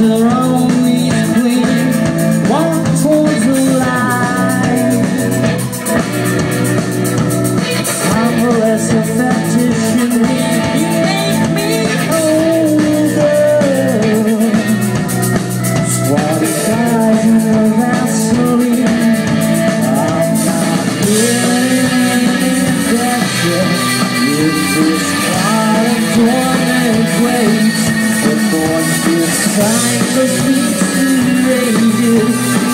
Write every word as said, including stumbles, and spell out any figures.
are always clean, walk towards the light. I'm less a fetish in me, you make me older. Squatty guys in the Vaseline, I'm not feeling infection. Is this part of dormant ways? The born to sign the beats and rages.